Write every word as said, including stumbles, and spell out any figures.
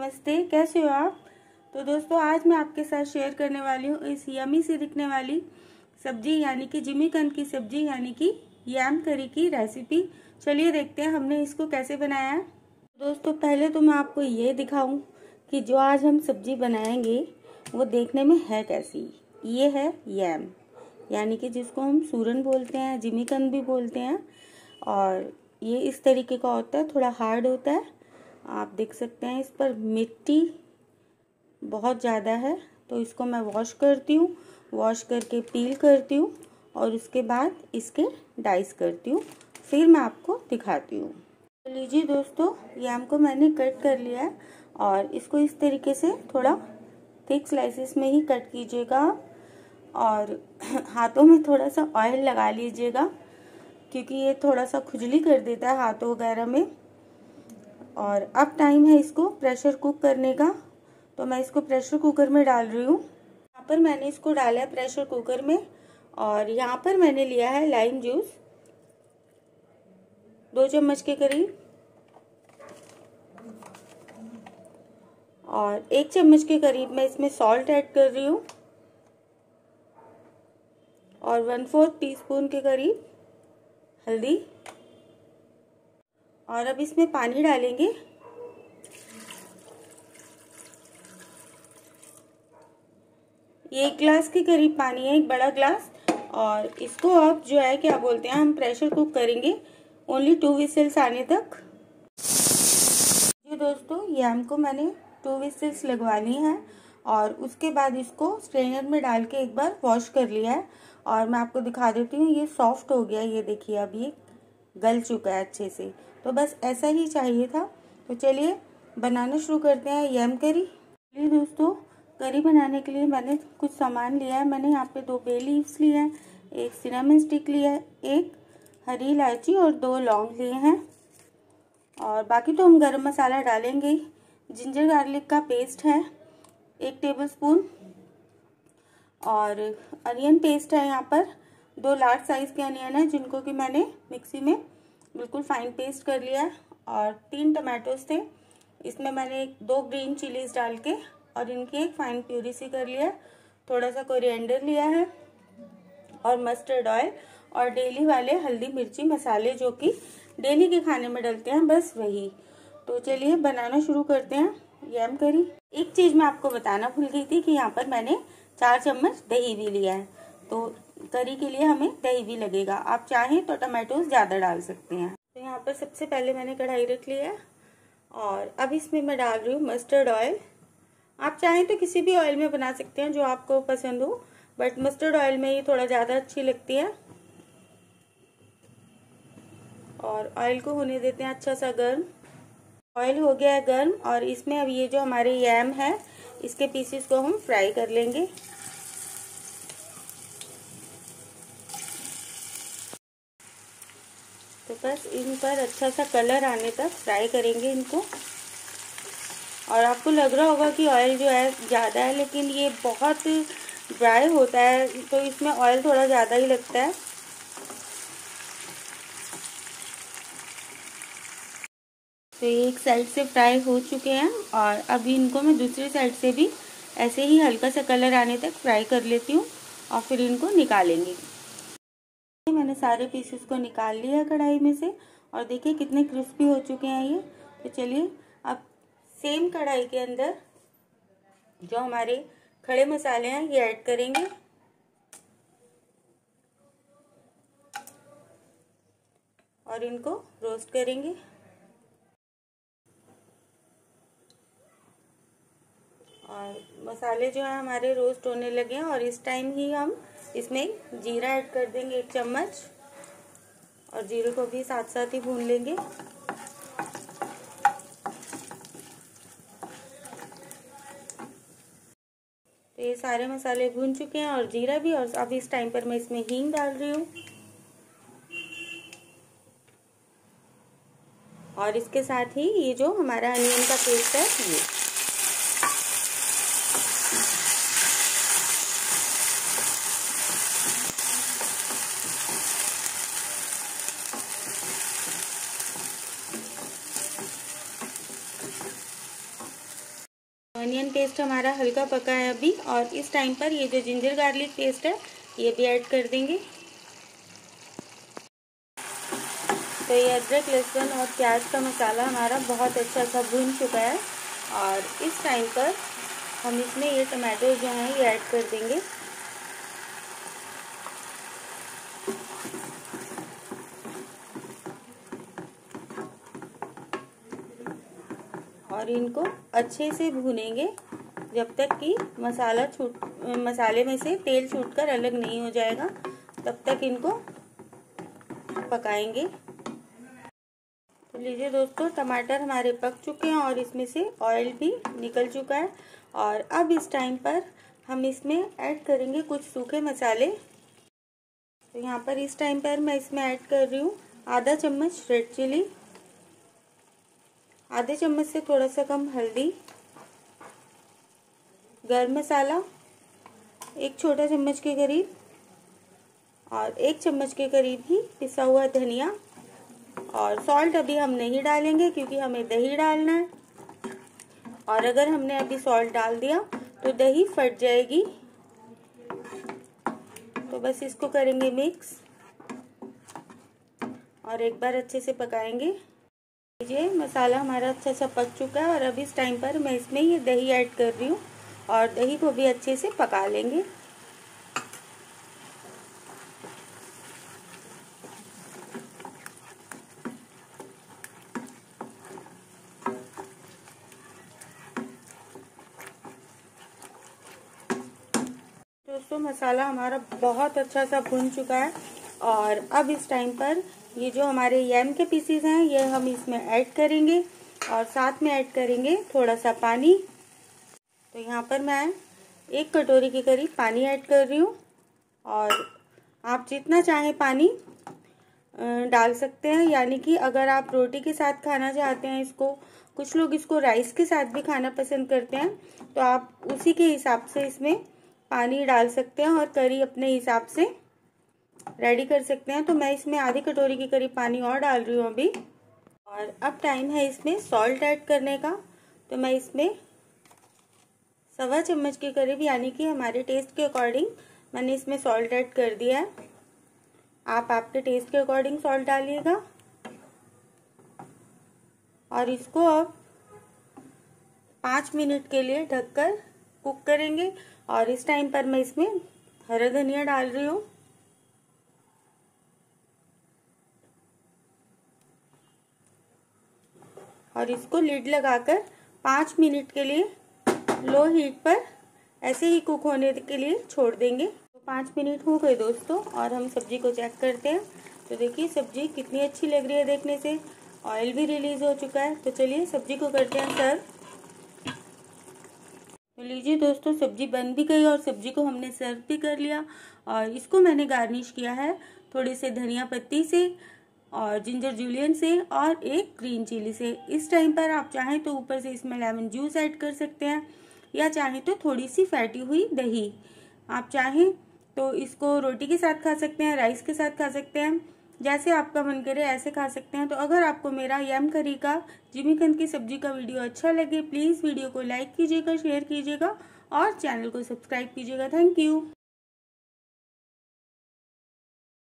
नमस्ते, कैसे हो आप। तो दोस्तों आज मैं आपके साथ शेयर करने वाली हूँ इस यमी से दिखने वाली सब्जी यानी कि जिमीकंद की सब्जी यानी कि यम करी की रेसिपी। चलिए देखते हैं हमने इसको कैसे बनाया है। दोस्तों पहले तो मैं आपको ये दिखाऊं कि जो आज हम सब्जी बनाएंगे वो देखने में है कैसी। ये है यम यानी कि जिसको हम सूरन बोलते हैं, जिमीकंद भी बोलते हैं, और ये इस तरीके का होता है, थोड़ा हार्ड होता है। आप देख सकते हैं इस पर मिट्टी बहुत ज़्यादा है, तो इसको मैं वॉश करती हूँ। वॉश करके पील करती हूँ और उसके बाद इसके डाइस करती हूँ, फिर मैं आपको दिखाती हूँ। तो लीजिए दोस्तों, यम को मैंने कट कर लिया है और इसको इस तरीके से थोड़ा थिक स्लाइसेस में ही कट कीजिएगा और हाथों में थोड़ा सा ऑयल लगा लीजिएगा क्योंकि ये थोड़ा सा खुजली कर देता है हाथों वगैरह में। और अब टाइम है इसको प्रेशर कुक करने का, तो मैं इसको प्रेशर कुकर में डाल रही हूँ। यहाँ पर मैंने इसको डाला है प्रेशर कुकर में और यहाँ पर मैंने लिया है लाइम जूस दो चम्मच के करीब और एक चम्मच के करीब मैं इसमें सॉल्ट ऐड कर रही हूँ और वन फोर्थ टी स्पून के करीब हल्दी। और अब इसमें पानी डालेंगे। ये एक ग्लास के करीब पानी है, एक बड़ा ग्लास। और इसको अब जो है क्या बोलते हैं, हम प्रेशर कुक करेंगे ओनली टू विसल्स आने तक। ये दोस्तों यम को मैंने टू विसल्स लगवा ली हैं और उसके बाद इसको स्ट्रेनर में डाल के एक बार वॉश कर लिया है और मैं आपको दिखा देती हूँ। ये सॉफ्ट हो गया, ये देखिए अब ये गल चुका है अच्छे से। तो बस ऐसा ही चाहिए था। तो चलिए बनाना शुरू करते हैं यम करी। चलिए दोस्तों, करी बनाने के लिए मैंने कुछ सामान लिया है। मैंने यहाँ पे दो बे लीव्स लिए हैं, एक सिनेमन स्टिक लिया है, एक हरी इलायची और दो लौंग लिए हैं। और बाकी तो हम गरम मसाला डालेंगे ही। जिंजर गार्लिक का पेस्ट है एक टेबलस्पून और अनियन पेस्ट है। यहाँ पर दो लार्ज साइज के अनियन है जिनको कि मैंने मिक्सी में बिल्कुल फाइन पेस्ट कर लिया है। और तीन टमाटोज थे, इसमें मैंने दो ग्रीन चिलीज डाल के और इनकी एक फाइन प्यूरी सी कर लिया है। थोड़ा सा कोरिएंडर लिया है और मस्टर्ड ऑयल और डेली वाले हल्दी मिर्ची मसाले जो कि डेली के खाने में डलते हैं, बस वही। तो चलिए बनाना शुरू करते हैं यम करी। एक चीज़ मैं आपको बताना भूल गई थी कि यहाँ पर मैंने चार चम्मच दही भी लिया है, तो करी के लिए हमें दही भी लगेगा। आप चाहें तो टमाटोज ज़्यादा डाल सकते हैं। तो यहाँ पर सबसे पहले मैंने कढ़ाई रख लिया है और अब इसमें मैं डाल रही हूँ मस्टर्ड ऑयल। आप चाहें तो किसी भी ऑयल में बना सकते हैं जो आपको पसंद हो, बट मस्टर्ड ऑयल में ये थोड़ा ज़्यादा अच्छी लगती है। और ऑयल को होने देते हैं अच्छा सा गर्म। ऑयल हो गया है गर्म और इसमें अब ये जो हमारे यम है इसके पीसेस को हम फ्राई कर लेंगे। तो बस इन पर अच्छा सा कलर आने तक फ्राई करेंगे इनको। और आपको लग रहा होगा कि ऑयल जो है ज़्यादा है, लेकिन ये बहुत ड्राई होता है तो इसमें ऑयल थोड़ा ज़्यादा ही लगता है। तो ये एक साइड से फ्राई हो चुके हैं और अभी इनको मैं दूसरी साइड से भी ऐसे ही हल्का सा कलर आने तक फ्राई कर लेती हूँ और फिर इनको निकालेंगे। मैंने सारे पीसेस को निकाल लिया कढ़ाई में से और देखिए कितने क्रिस्पी हो चुके हैं ये। तो चलिए अब सेम कढ़ाई के अंदर जो हमारे खड़े मसाले हैं ये ऐड करेंगे और इनको रोस्ट करेंगे। और मसाले जो है हमारे रोस्ट होने लगे हैं और इस टाइम ही हम इसमें जीरा ऐड कर देंगे एक चम्मच और जीरे को भी साथ साथ ही भून लेंगे। तो ये सारे मसाले भून चुके हैं और जीरा भी। और अब इस टाइम पर मैं इसमें हींग डाल रही हूँ और इसके साथ ही ये जो हमारा अनियन का पेस्ट है ये। अनियन पेस्ट हमारा हल्का पका है अभी, और इस टाइम पर ये जो जिंजर गार्लिक पेस्ट है ये भी ऐड कर देंगे। तो ये अदरक लहसुन और प्याज का मसाला हमारा बहुत अच्छा सा भून चुका है, और इस टाइम पर हम इसमें ये टमाटो जो हैं ये ऐड कर देंगे। और इनको अच्छे से भूनेंगे जब तक कि मसाला छूट मसाले में से तेल छूटकर अलग नहीं हो जाएगा, तब तक इनको पकाएंगे। तो लीजिए दोस्तों, टमाटर हमारे पक चुके हैं और इसमें से ऑयल भी निकल चुका है। और अब इस टाइम पर हम इसमें ऐड करेंगे कुछ सूखे मसाले। तो यहाँ पर इस टाइम पर मैं इसमें ऐड कर रही हूँ आधा चम्मच रेड चिली, आधे चम्मच से थोड़ा सा कम हल्दी, गरम मसाला एक छोटा चम्मच के करीब, और एक चम्मच के करीब ही पिसा हुआ धनिया। और सॉल्ट अभी हम नहीं डालेंगे क्योंकि हमें दही डालना है, और अगर हमने अभी सॉल्ट डाल दिया तो दही फट जाएगी। तो बस इसको करेंगे मिक्स और एक बार अच्छे से पकाएंगे। लीजिए, मसाला हमारा अच्छा सा पक चुका है, और अब इस टाइम पर मैं इसमें ये दही ऐड कर रही हूँ और दही को भी अच्छे से पका लेंगे। दोस्तों, मसाला हमारा बहुत अच्छा सा भुन चुका है, और अब इस टाइम पर ये जो हमारे यम के पीसीज हैं ये हम इसमें ऐड करेंगे, और साथ में ऐड करेंगे थोड़ा सा पानी। तो यहाँ पर मैं एक कटोरी के करीब पानी ऐड कर रही हूँ, और आप जितना चाहें पानी डाल सकते हैं। यानी कि अगर आप रोटी के साथ खाना चाहते हैं इसको, कुछ लोग इसको राइस के साथ भी खाना पसंद करते हैं, तो आप उसी के हिसाब से इसमें पानी डाल सकते हैं और करी अपने हिसाब से रेडी कर सकते हैं। तो मैं इसमें आधी कटोरी के करीब पानी और डाल रही हूँ अभी। और अब टाइम है इसमें सॉल्ट ऐड करने का। तो मैं इसमें सवा चम्मच के करीब, यानी कि हमारे टेस्ट के अकॉर्डिंग मैंने इसमें सॉल्ट ऐड कर दिया है। आप आपके टेस्ट के अकॉर्डिंग सॉल्ट डालिएगा, और इसको अब पाँच मिनट के लिए ढककर कुक करेंगे। और इस टाइम पर मैं इसमें हरा धनिया डाल रही हूँ। और इसको लिड लगाकर पाँच मिनट के लिए लो हीट पर ऐसे ही कुक होने के लिए छोड़ देंगे। तो पाँच मिनट हो गए दोस्तों, और हम सब्जी को चेक करते हैं। तो देखिए, सब्जी कितनी अच्छी लग रही है देखने से, ऑयल भी रिलीज हो चुका है। तो चलिए सब्जी को करते हैं सर्व। तो लीजिए दोस्तों, सब्जी बन भी गई और सब्जी को हमने सर्व भी कर लिया। और इसको मैंने गार्निश किया है थोड़े से धनिया पत्ती से, और जिंजर जूलियन से, और एक ग्रीन चिली से। इस टाइम पर आप चाहें तो ऊपर से इसमें लेमन जूस ऐड कर सकते हैं, या चाहें तो थोड़ी सी फैटी हुई दही। आप चाहें तो इसको रोटी के साथ खा सकते हैं, राइस के साथ खा सकते हैं, जैसे आपका मन करे ऐसे खा सकते हैं। तो अगर आपको मेरा यम करी का जिमीकंद की सब्जी का वीडियो अच्छा लगे, प्लीज़ वीडियो को लाइक कीजिएगा, शेयर कीजिएगा और चैनल को सब्सक्राइब कीजिएगा। Thank you.